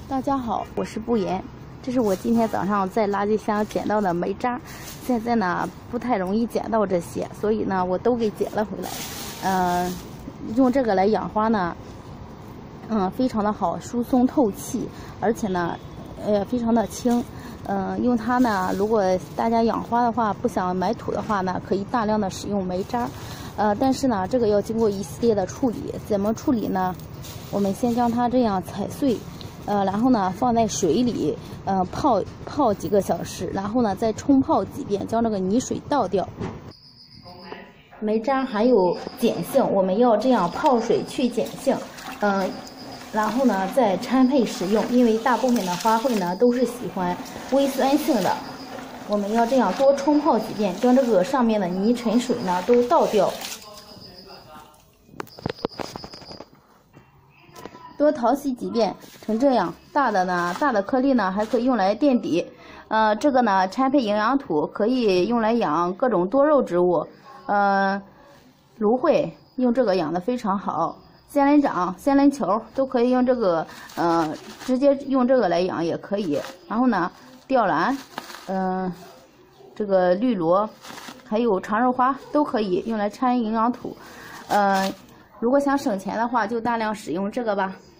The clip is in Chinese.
大家好，我是不言，这是我今天早上在垃圾箱捡到的煤渣，现在呢不太容易捡到这些，所以呢我都给捡了回来。用这个来养花呢，非常的好，疏松透气，而且呢，非常的轻。用它呢，如果大家养花的话，不想买土的话呢，可以大量的使用煤渣。但是呢，这个要经过一系列的处理，怎么处理呢？我们先将它这样踩碎。然后呢，放在水里，泡几个小时，然后呢再冲泡几遍，将这个泥水倒掉。煤渣含有碱性，我们要这样泡水去碱性，然后呢再掺配使用，因为大部分的花卉呢都是喜欢微酸性的，我们要这样多冲泡几遍，将这个上面的泥尘水呢都倒掉。多淘洗几遍，成这样大的颗粒呢，还可以用来垫底。这个呢，掺配营养土可以用来养各种多肉植物。芦荟用这个养的非常好，仙人掌、仙人球都可以用这个，直接用这个来养也可以。然后呢，吊兰，这个绿萝，还有长肉花都可以用来掺营养土。如果想省钱的话，就大量使用这个吧。